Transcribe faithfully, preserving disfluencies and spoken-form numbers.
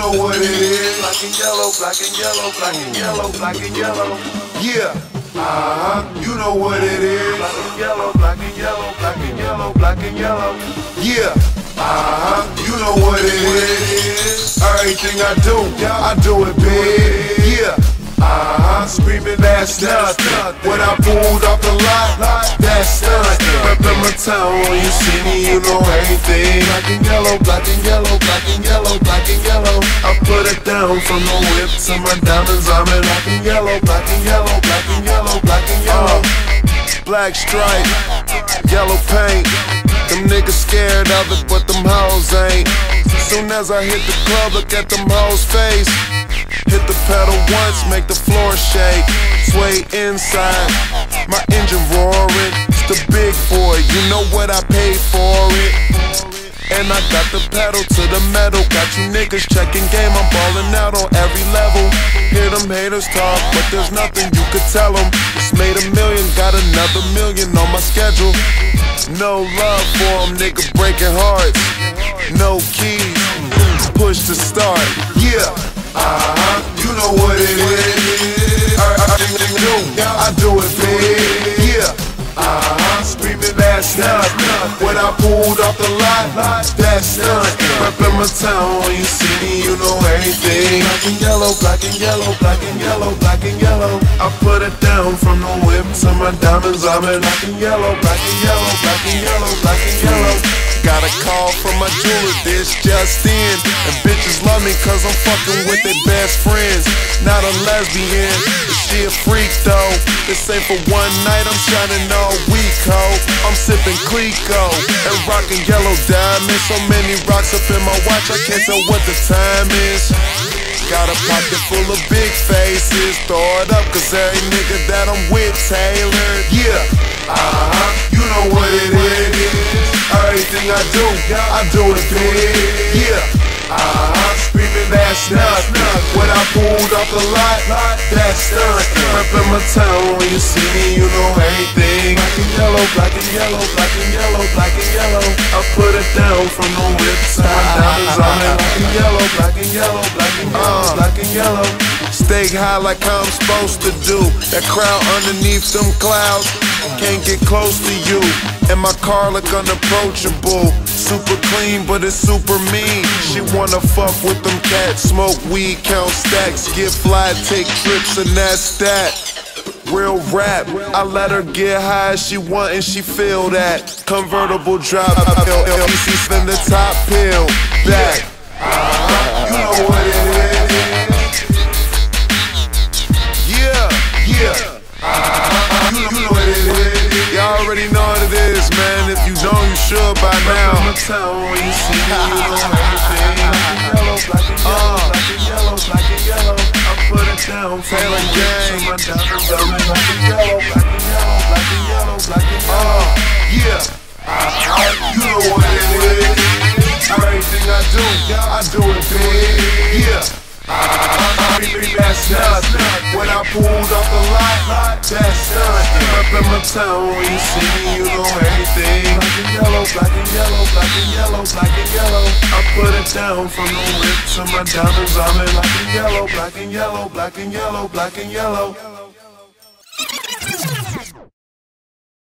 know what it is. Black and yellow, black and yellow, black and yellow, black and yellow. Yeah, uh-huh, you know what it is. Black and yellow, black and yellow, black and yellow, black and yellow. Yeah, uh-huh, you know what it is. Everything I do, I do it big. Yeah, uh-huh, screaming that's nothing. When I pulled off the lot, that's nothing. Reppin' my town, when you see me, you know everything. Black and yellow, black and yellow, black and yellow, black and yellow. I put it down from the whip to my diamonds. I'm in Black and yellow, black and yellow, black and yellow, black and yellow. black stripe, yellow paint. Them niggas scared of it, but them hoes ain't. Soon as I hit the club, look at them hoes' face. Hit the pedal once, make the floor shake. Sway inside, my engine roaring. It's the big boy, you know what I paid for it. And I got the pedal to the metal. Got you niggas checking game, I'm ballin' out on every level. Hear them haters talk, but there's nothing you could tell them. Just made a million, got another million on my schedule. No love for them, nigga breaking hearts. No keys, push to start. Yeah, uh-huh, you know what it is. Everything I do, I do it big. Yeah, uh-huh, screaming that's nothing. When I pulled off the lot, that's nothing. Reppin' my town, when you see me, you know everything. Black and yellow, black and yellow, black and yellow, black and yellow. I put it down from the whip to my diamonds. I'm in Black and yellow, black and yellow, black and yellow, black and yellow. Got a call from my jeweler, this just in. And bitches love me cause I'm fucking with their best friends. Not a lesbian, but she a freak though. This ain't for one night, I'm shining all week, ho. I'm sipping Clico and rocking yellow diamonds. So many rocks up in my watch, I can't tell what the time is. Got a pocket full of big faces. Throw it up cause every nigga that I'm with tailored. Yeah, uh-huh, you know what it is. Everything I do, I do it big. Yeah, uh-huh, screaming that's nothing. When I pulled off the lot, that's nothing. Reppin' my town, when you see me, you know everything. Black and yellow, black and yellow, black and yellow, black and yellow. I put it down from the whip to my diamonds. I'm in Black and yellow, black and yellow, black and yellow, black and yellow. stay high like I'm supposed to do. That crowd underneath them clouds can't get close to you. And my car look unapproachable. Super clean, but it's super mean. She wanna fuck with them cats, smoke weed, count stacks, get fly, take trips, and that's that. Real rap, I let her get high as she want and she feel that. Convertible drop, L C spin the top pill, back. Uh-huh, you know what it is. Yeah, yeah. Uh-huh, you, you know what it is. Y'all already know what it is, man. If you don't, you should by now. Reppin' my town, when you see me, you know everything. Black and yellow, black and yellow, black and yellow, black and yellow. I put it down, Taylor gang. my diamonds, I'm in black and yellow, black and yellow, black and yellow, black and yellow. Yeah, uh-huh, you know what it is. Everything I do, I do it big. Yeah, uh-huh, that's nothing. When I pulled off the lot, that's nothing. Reppin' my town, when you see me, you know everything. Black and yellow, black and yellow, black and yellow, black and yellow. I put it down from the whip to my diamonds. I'm in Black and yellow, black and yellow, black and yellow, black and yellow.